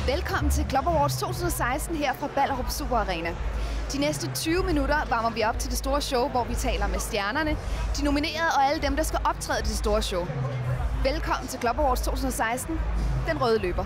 Velkommen til Club Awards 2016 her fra Ballerup Super Arena. De næste 20 minutter varmer vi op til det store show, hvor vi taler med stjernerne, de nominerede og alle dem, der skal optræde i det store show. Velkommen til Club Awards 2016, den røde løber.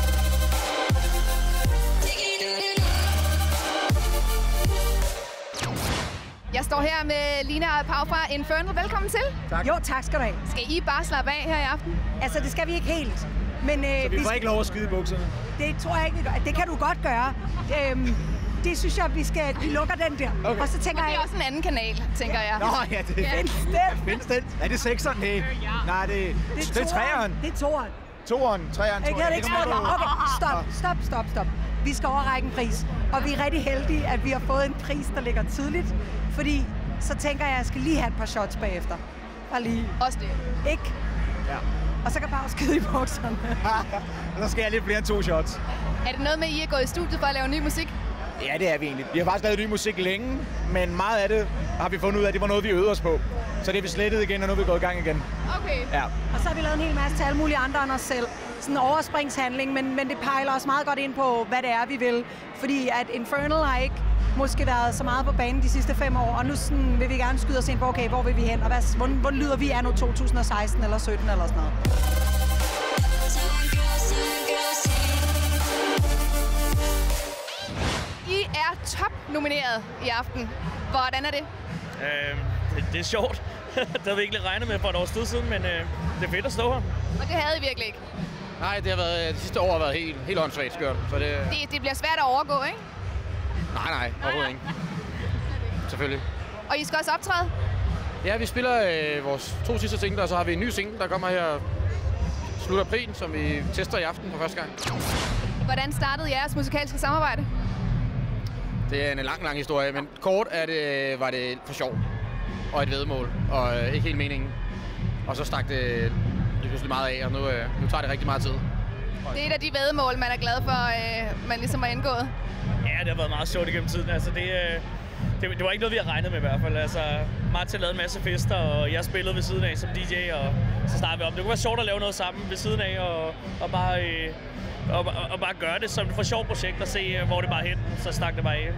Jeg står her med Lina og Pau fra Infernal. Velkommen til. Tak. Jo, tak skal du have. Skal I bare slappe af her i aften? Altså, det skal vi ikke helt. Men, så vi får ikke lov at skide i bukserne? Det tror jeg ikke, vi gør. Det kan du godt gøre. Det synes jeg, vi lukker den der. Okay. Og så tænker jeg... det er også en anden kanal, tænker jeg. Nå, ja, det findes den. Er det sekseren? Nej, det er treeren. Det er toeren. Toeren, treeren, jeg kan ikke spørge dig. Okay, stop. Vi skal overrække en pris. Og vi er rigtig heldige, at vi har fået en pris, der ligger tidligt. Fordi så tænker jeg, at jeg skal lige have et par shots bagefter. Bare lige. Også det. Ikke? Ja. Og så kan bare skide i bukserne. Så skal jeg lidt flere end 2 shots. Er det noget med, at I er gået i studiet for at lave ny musik? Ja, det er vi egentlig. Vi har faktisk lavet ny musik længe, men meget af det har vi fundet ud af, at det var noget, vi øvede os på. Så det er vi slettet igen, og nu er vi gået i gang igen. Okay. Ja. Og så har vi lavet en hel masse til alle mulige andre end os selv. Sådan en overspringshandling, men det pejler os meget godt ind på, hvad det er, vi vil. Fordi at Infernal har ikke måske været så meget på banen de sidste 5 år, og nu sådan, vil vi gerne skyde os ind på, okay, hvor vil vi hen, og hvordan lyder vi anno 2016 eller 17 eller sådan noget. I er top-nomineret i aften. Hvordan er det? Det er sjovt. Det havde vi ikke lige regnet med for et års tid siden, men det er fedt at stå her. Og det havde I virkelig ikke? Nej, det sidste år har været helt åndssvagt skørt. Så det bliver svært at overgå, ikke? Nej, overhovedet ikke. Selvfølgelig. Og I skal også optræde? Ja, vi spiller vores 2 sidste singler, og så har vi en ny single, der kommer her slut april, som vi tester i aften for første gang. Hvordan startede jeres musikalske samarbejde? Det er en lang historie, men kort var det for sjov og et væddemål, og ikke helt meningen. Og så stak det pludselig meget af, og nu tager det rigtig meget tid. Det er et af de væddemål, man er glad for, man ligesom har indgået. Ja, det har været meget sjovt igennem tiden. Altså, det var ikke noget, vi har regnet med i hvert fald. Altså, Martin lavede en masse fester, og jeg spillede ved siden af som DJ, og så startede vi om. Det kunne være sjovt at lave noget sammen ved siden af, og bare gøre det som et for sjovt projekt og se, hvor det bare hen. Så stak det bare af.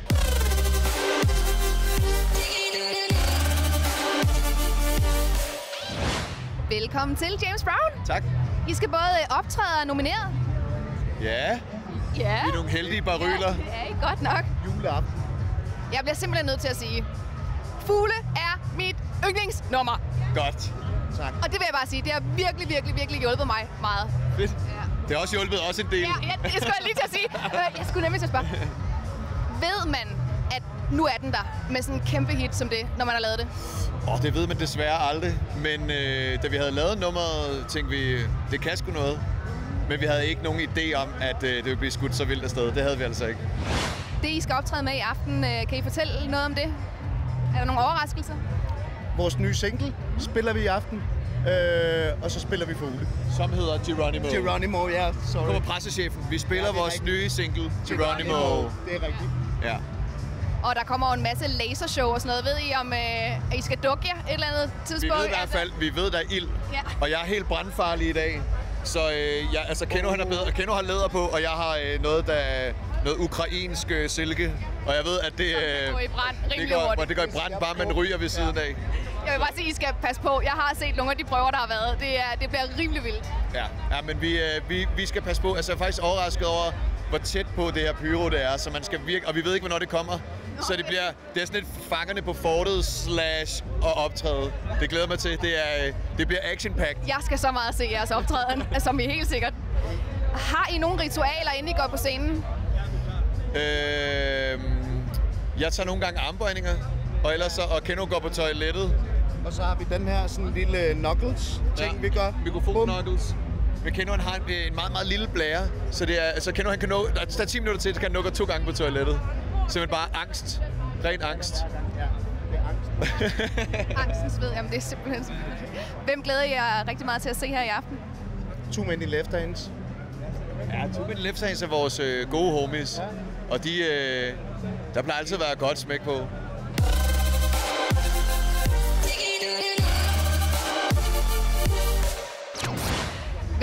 Velkommen til, James Brown. Tak. I skal både optræde og nominere. Ja. Vi er nogle heldige baryler. Ja, det er I godt nok. Juleaften. Jeg bliver simpelthen nødt til at sige, Fugle er mit yndlingsnummer. Godt. Tak. Og det vil jeg bare sige, det har virkelig hjulpet mig meget. Fedt. Ja. Det har også hjulpet os en del. Ja, det skulle jeg lige til at sige. Jeg skulle nemlig til at spørge. Ved man, at nu er den der med sådan en kæmpe hit som det, når man har lavet det? Det ved man desværre aldrig. Men da vi havde lavet nummeret, tænkte vi, det kan sgu noget. Men vi havde ikke nogen idé om, at det ville blive skudt så vildt afsted. Det havde vi altså ikke. Det, I skal optræde med i aften, kan I fortælle noget om det? Er der nogle overraskelser? Vores nye single spiller vi i aften, og så spiller vi Fugle. Som hedder Geronimo. Geronimo, ja. Sorry. Kommer pressechefen. Vi spiller vores nye single, Geronimo. Det er rigtigt. Ja. Og der kommer en masse lasershow og sådan noget. Ved I, om I skal dukke jer et eller andet tidspunkt? Vi ved i hvert fald, vi ved, der er ild. Ja. Og jeg er helt brandfarlig i dag. Så Keno har læder på, og jeg har noget ukrainsk silke. Og jeg ved, at det går i brand rimelig hurtigt. Det går i brand, bare man ryger ved siden af. Jeg vil bare sige, at I skal passe på. Jeg har set nogle af de prøver, der har været. Det bliver rimelig vildt. Ja, men vi skal passe på. Altså, jeg er faktisk overrasket over, hvor tæt på det her pyro det er, så man skal virke, og vi ved ikke, hvornår det kommer. Så det er sådan lidt fangerne på fortet / og optræde. Det glæder mig til. Det bliver action-packed. Jeg skal så meget se jeres optræden, som I helt sikkert. Har I nogle ritualer, inden I går på scenen? Jeg tager nogle gange armbøjninger, og ellers og Keno går på toilettet. Og så har vi den her sådan lille knuckles-ting, vi gør. Mikrofon-knuckles. Men Keno han har en meget, meget lille blære, så det er, altså Keno han kan nå, der er 10 minutter til, så kan han nå 2 gange på toilettet. Simpelthen bare angst. Ren angst. Ja, det er angst. Angstens ved, jamen det er simpelthen. Hvem glæder jer rigtig meget til at se her i aften? 2 Men in Left Hands. Ja, 2 Men in Left Hands er vores gode homies. Ja. Og der plejer altid at være godt smæk på.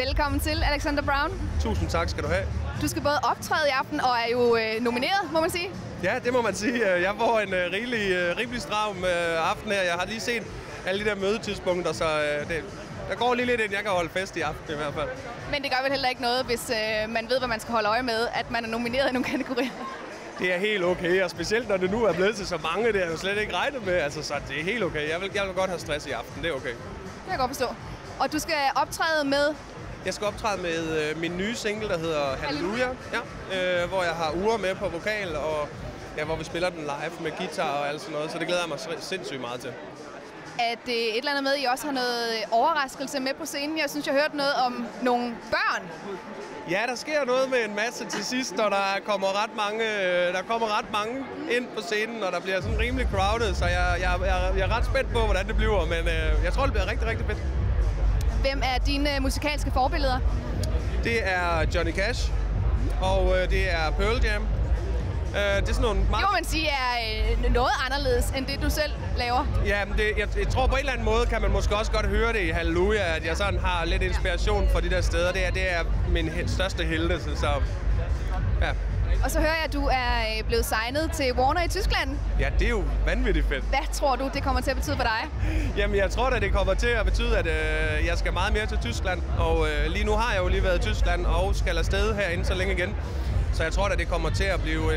Velkommen til, Alexander Brown. Tusind tak skal du have. Du skal både optræde i aften og er jo nomineret, må man sige. Ja, det må man sige. Jeg får en rimelig stram aften her. Jeg har lige set alle de der mødetidspunkter, så der går lige lidt, inden jeg kan holde fest i aften i hvert fald. Men det gør vel heller ikke noget, hvis man ved, hvad man skal holde øje med, at man er nomineret i nogle kategorier. Det er helt okay, og specielt når det nu er blevet til så mange, det har jeg jo slet ikke regnet med. Altså, så det er helt okay. Jeg vil godt have stress i aften, det er okay. Det kan jeg godt forstå. Og du skal optræde med? Jeg skal optræde med min nye single, der hedder Halleluja, ja, hvor jeg har uger med på vokal, og ja, hvor vi spiller den live med guitar og alt sådan noget, så det glæder jeg mig sindssygt meget til. At et eller andet med, at I også har noget overraskelse med på scenen. Jeg synes, jeg hørte noget om nogle børn. Ja, der sker noget med en masse til sidst, og der kommer ret mange ind på scenen, og der bliver sådan rimelig crowded, så jeg er ret spændt på, hvordan det bliver, men jeg tror, det bliver rigtig, rigtig fedt. Hvem er dine musikalske forbilleder? Det er Johnny Cash, og det er Pearl Jam. Det er sådan nogle meget... Det må man sige er noget anderledes, end det du selv laver. Ja, men jeg tror på en eller anden måde, kan man måske også godt høre det i Halleluja, at jeg sådan har lidt inspiration fra de der steder. Det er min største helte, så ja. Og så hører jeg, at du er blevet signet til Warner i Tyskland. Ja, det er jo vanvittigt fedt. Hvad tror du, det kommer til at betyde for dig? Jamen, jeg tror da, det kommer til at betyde, at jeg skal meget mere til Tyskland. Og lige nu har jeg jo lige været i Tyskland og skal afsted herinde så længe igen. Så jeg tror da, det kommer til at blive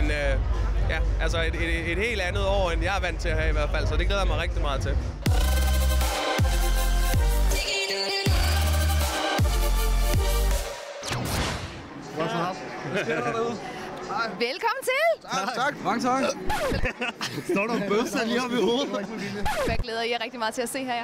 et helt andet år, end jeg er vant til at have i hvert fald. Så det glæder jeg mig rigtig meget til. Velkommen til! Tak. Mange tak. Står der en bøsse lige oppe i hovedet? Hvad glæder I jer rigtig meget til at se her?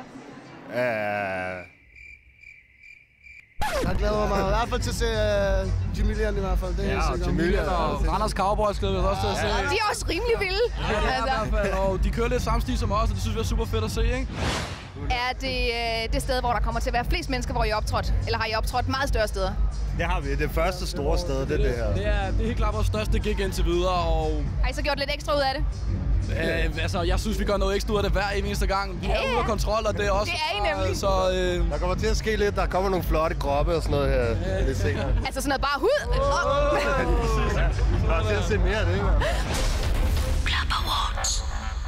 Jeg glæder mig i hvert fald til at se Jamilian i hvert fald. Det er Jamilian og Randers Cowboys glæder vi også til at se. Ja, de er også rimelig vilde. Ja, i hvert fald. Og de kører lidt samme stil som os, og det synes vi er super fedt at se, ikke? Er det det sted, hvor der kommer til at være flest mennesker, hvor I er optrådt? Eller har I optrådt meget større steder? Det har vi. Det første store sted, det her. Det er helt klart vores største gig indtil videre, og... Har I så gjort lidt ekstra ud af det? Jeg synes, vi gør noget ekstra ud af det hver eneste gang. Vi er ude af kontrol, og det er også... Det er I nemlig. Så, der kommer til at ske lidt. Der kommer nogle flotte kroppe og sådan noget her lidt senere. Altså sådan noget bare hud? Der er til at se mere af det, ikke? Club Awards.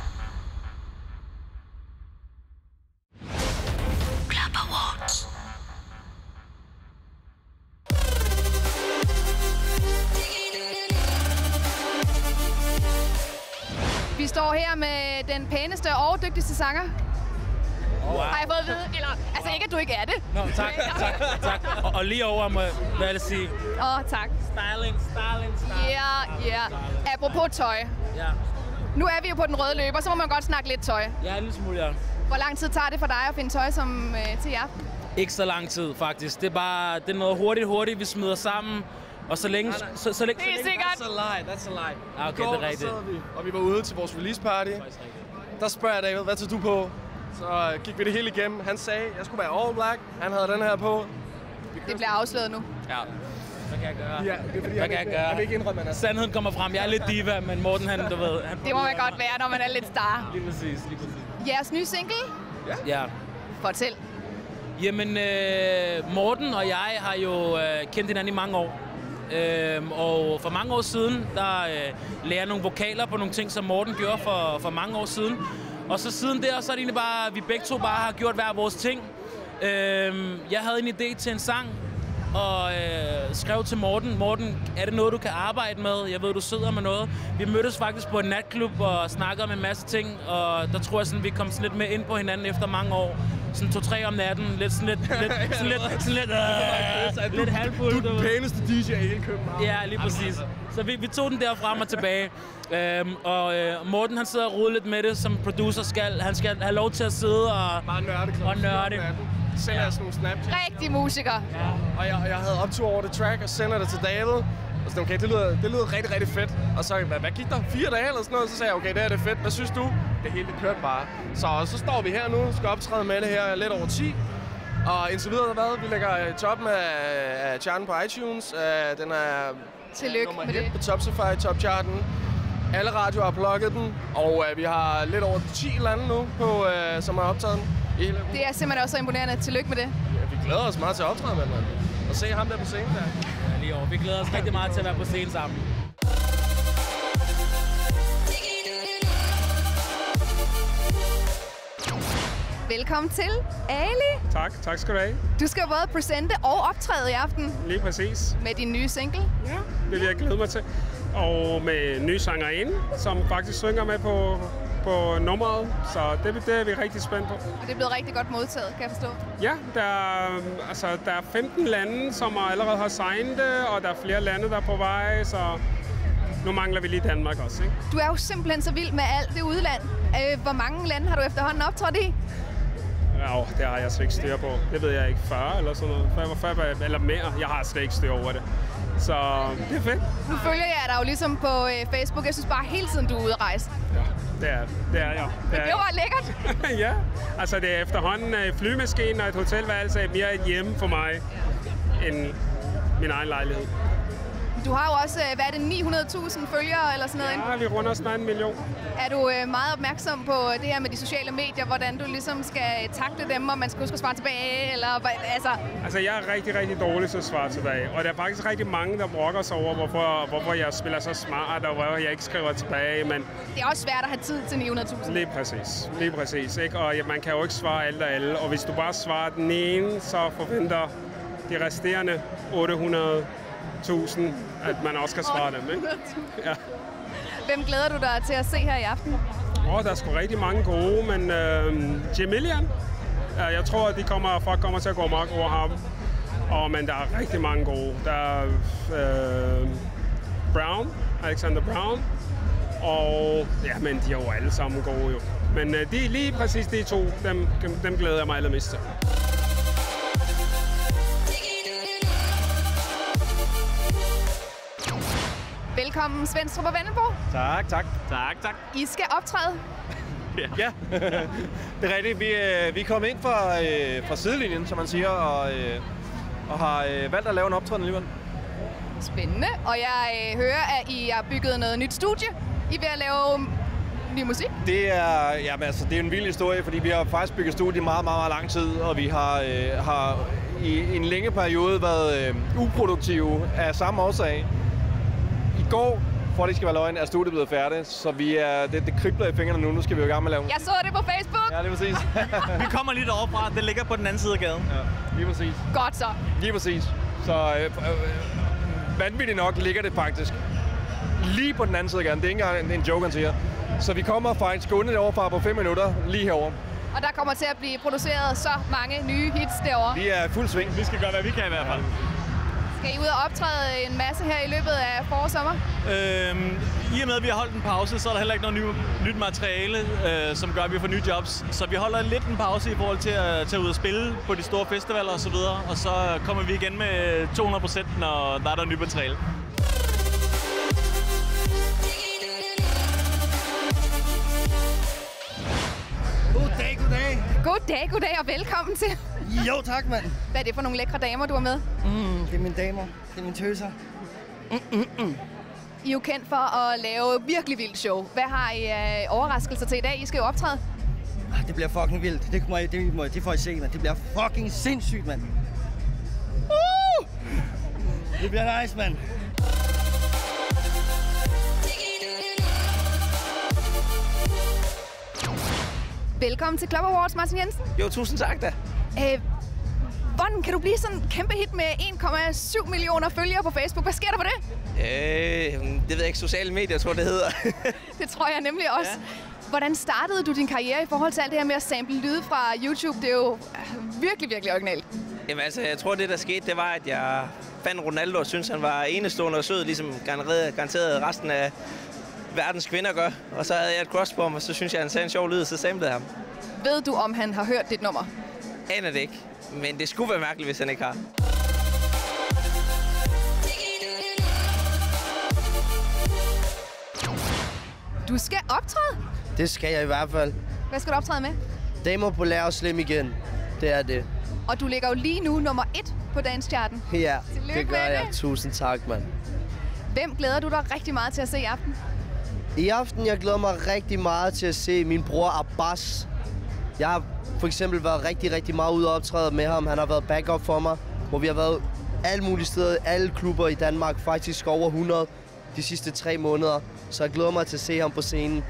Club Awards. Vi står her med den pæneste og dygtigste sanger. Wow. Har jeg fået at vide? Eller, altså ikke, at du ikke er det. Nå, tak. Og lige over mig, hvad er det sige? Tak. Styling. Ja. Apropos tøj. Ja. Nu er vi jo på den røde løber, så må man godt snakke lidt tøj. Ja, en lille smule, ja. Hvor lang tid tager det for dig at finde tøj som til i aften? Ikke så lang tid, faktisk. Det er noget hurtigt, vi smider sammen. Og så længe... Det er sikkert. That's a lie. Ja, okay, det er rigtigt. Og vi var ude til vores release party. Der spørger jeg David, hvad tager du på? Så gik vi det hele igennem. Han sagde, jeg skulle være all black. Han havde den her på. Det bliver afsløret nu. Ja. Hvad kan jeg gøre? Ja, det er fordi, jeg vil ikke indrømme, at sandheden kommer frem. Jeg er lidt diva, men Morten, han, du ved... Det må man godt være, når man er lidt star. Lige præcis. Jeres nye single? Ja. Fortæl. Jamen, Morten og jeg har jo kendt hinanden i mange år. Og for mange år siden, der lagde jeg nogle vokaler på nogle ting, som Morten gjorde for mange år siden. Og så siden der, så er det egentlig bare, at vi begge to bare har gjort hver vores ting. Jeg havde en idé til en sang, og skrev til Morten, er det noget, du kan arbejde med? Jeg ved, du sidder med noget. Vi mødtes faktisk på en natklub og snakkede om en masse ting, og der tror jeg, sådan, vi kom sådan lidt med ind på hinanden efter mange år. Sådan 2-3 om natten, lidt halvfuld. Du er den pæneste DJ i hele København. Ja, lige præcis. Så vi tog den der frem og tilbage. Og Morten, han sidder og roder lidt med det, som producer han skal have lov til at sidde og nørde. Sender jeg sådan nogle Snapchat. Rigtig musiker. Ja. Og jeg havde optur over det track og sender det til David. Og så okay, det lyder rigtig, rigtig fedt. Og så, hvad gik der? 4 dage eller sådan noget? Så sagde jeg, okay, det er fedt. Hvad synes du? Det hele kørte bare. Så står vi her nu, skal optræde med det her lidt over 10. Og indtil videre, vi ligger i toppen af charten på iTunes. Den er tillykke med det. På Topsify Top-charten. Alle radioer har plukket den. Og vi har lidt over 10 lande nu, som har optaget den. Det er simpelthen også så imponerende. Tillykke med det. Ja, vi glæder os meget til at optræde med den. at se ham der på scenen der. Ja, lige over. Vi glæder os rigtig meget til at være på scenen sammen. Velkommen til, Ali. Tak skal du have. Du skal både præsente og optræde i aften. Lige præcis. Med din nye single. Ja, det vil jeg glæde mig til. Og med en ny sangerinde, som faktisk synger med på nummeret. Så det er vi rigtig spændt på. Og det er blevet rigtig godt modtaget, kan jeg forstå. Ja, der er 15 lande, som allerede har signet det, og der er flere lande, der er på vej, så nu mangler vi lige Danmark også, ikke? Du er jo simpelthen så vild med alt det udland. Hvor mange lande har du efterhånden optrådt i? Ja, det har jeg slet ikke styr på. Det ved jeg ikke. 40 eller sådan noget. 45 eller mere. Jeg har slet ikke styr over det. Så det er fedt. Nu følger jeg dig jo ligesom på Facebook. Jeg synes bare hele tiden, du er ude at rejse. Ja, det er jeg. Det var lækkert. Ja, altså det er efterhånden flymaskinen og et hotelværelse er mere et hjemme for mig end min egen lejlighed. Du har jo også, hvad er det, 900.000 følgere eller sådan noget? Ja, vi runder snart 1 million. Er du meget opmærksom på det her med de sociale medier, hvordan du ligesom skal takle dem, og man skal huske at svare tilbage, eller altså? Altså, jeg er rigtig, rigtig dårlig til at svare tilbage, og der er faktisk rigtig mange, der brokker sig over, hvorfor jeg spiller så smart, og hvorfor jeg ikke skriver tilbage, men... Det er også svært at have tid til 900.000. Lige præcis, ikke? Og man kan jo ikke svare alt og alle, og hvis du bare svarer den ene, så forventer de resterende 800.000, at man også kan svare dem, ikke? Ja. Hvem glæder du dig til at se her i aften? Der er sgu rigtig mange gode, men Jamilian, jeg tror, at folk kommer til at gå mok over ham. Men der er rigtig mange gode. Der er Brown, Alexander Brown, og ja, men de er jo alle sammen gode jo. Men lige præcis de to, dem glæder jeg mig allermest til. Velkommen, Svenstrup og Vendelbo. Tak. I skal optræde. Ja, det er rigtigt. Vi er kommet ind fra sidelinjen, som man siger, og har valgt at lave en optræden alligevel. Spændende. Og jeg hører, at I har bygget noget nyt studie. I er ved at lave ny musik. Det er en vild historie, fordi vi har faktisk bygget studie meget, meget, meget lang tid, og vi har i en længe periode været uproduktive af samme årsag. I går, for at det skal være løgn, er studiet blevet færdigt, så det kribler i fingrene nu. Nu skal vi jo i gang med at lave. Jeg så det på Facebook! Ja, det er præcis. Vi kommer lige derovre fra. Det ligger på den anden side af gaden. Ja, lige præcis. Godt så. Lige præcis. Så vanvittigt nok ligger det faktisk lige på den anden side af gaden. Det er ikke engang en joke, han siger. Så vi kommer faktisk gående derovre fra på 5 minutter lige herover. Og der kommer til at blive produceret så mange nye hits derovre. Vi er fuld sving. Vi skal gøre, hvad vi kan i hvert fald. Skal I ud og optræde en masse her i løbet af forår og sommer? I og med, at vi har holdt en pause, så er der heller ikke noget nyt materiale, som gør, at vi får nye jobs. Så vi holder lidt en pause i forhold til at tage ud og spille på de store festivaler og så videre. Og så kommer vi igen med 200%, når der er nyt materiale. Goddag og velkommen til. Jo, tak, mand. Hvad er det for nogle lækre damer, du har med? Det er mine damer. Det er mine tøser. I er jo kendt for at lave virkelig vildt show. Hvad har I overraskelser til i dag? I skal jo optræde. Det bliver fucking vildt. Det får I se, mand. Det bliver fucking sindssygt, mand. Det bliver nice, mand. Velkommen til Club Awards, Martin Jensen. Jo, tusind tak da. Hvordan kan du blive sådan en kæmpe hit med 1,7 millioner følgere på Facebook? Hvad sker der for det? Det ved jeg ikke. Sociale medier, tror det hedder. Det tror jeg nemlig også. Ja. Hvordan startede du din karriere i forhold til alt det her med at sample lyde fra YouTube? Det er jo virkelig, virkelig originalt. Jamen altså, jeg tror det der skete, det var, at jeg fandt Ronaldo og syntes, han var enestående og sød, ligesom garanteret resten af verdens kvinder gør. Og så havde jeg et crush på ham, og så synes jeg, han sagde en sjov lyd, så samlede ham. Ved du, om han har hørt dit nummer? Aner det ikke, men det skulle være mærkeligt, hvis han ikke har. Du skal optræde? Det skal jeg i hvert fald. Hvad skal du optræde med? Damer på Lær og Slim igen. Det er det. Og du ligger jo lige nu nummer 1 på Dancecharten. Ja, Tillykke det gør jeg. Tusind tak, mand. Hvem glæder du dig rigtig meget til at se i aften? I aften, jeg glæder mig rigtig meget til at se min bror Abbas. Jeg har for eksempel været rigtig meget ude og optræde med ham. Han har været backup for mig, hvor vi har været alle mulige steder, alle klubber i Danmark, faktisk over 100 de sidste 3 måneder. Så jeg glæder mig til at se ham på scenen.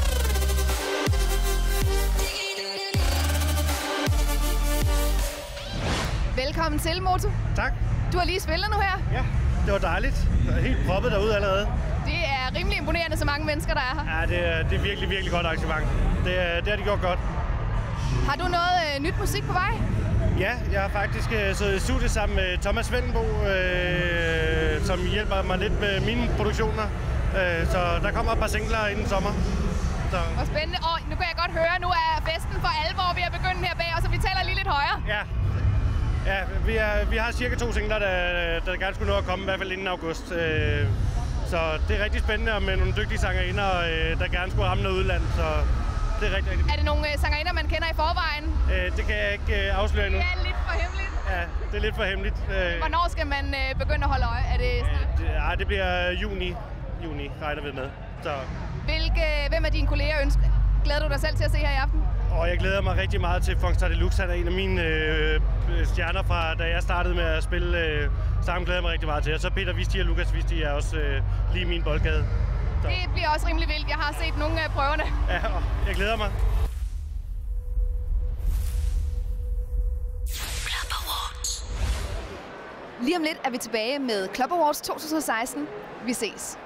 Velkommen til, Moto. Tak. Du har lige spillet nu her. Ja, det var dejligt. Jeg er helt proppet derude allerede. Det er rimelig imponerende, så mange mennesker, der er her. Ja, det er virkelig, virkelig godt arrangement. Det har de gjort godt. Har du noget nyt musik på vej? Ja, jeg har faktisk siddet i studiet sammen med Thomas Vendenbo, som hjælper mig lidt med mine produktioner. Så der kommer et par singler inden sommer. Så. Hvor spændende. Og nu kan jeg godt høre, nu er festen for alvor ved at begynde her bag, og så vi taler lige lidt højere. Ja, vi har cirka 2 singler, der gerne skulle nå at komme, i hvert fald inden august. Så det er rigtig spændende, og med nogle dygtige sangerinder, der gerne skulle ramme noget udland. Så det er rigtig. Er det nogle sangerinder, man kender i forvejen? Det kan jeg ikke afsløre endnu. Det er lidt for hemmeligt. Ja, det er lidt for hemmeligt. Hvornår skal man begynde at holde øje? Er det snart? Det bliver juni. Juni regner vi med. Så. Hvem af dine kolleger glæder du dig selv til at se her i aften? Jeg glæder mig rigtig meget til Funkstar Deluxe. Han er en af mine stjerner fra, da jeg startede med at spille. Sammen glæder jeg mig rigtig meget til. Og så Peter Visti og Lukas Visti er også lige i min boldgade. Så. Det bliver også rimelig vildt. Jeg har set nogle af prøverne. Ja, jeg glæder mig. Lige om lidt er vi tilbage med Club Awards 2016. Vi ses.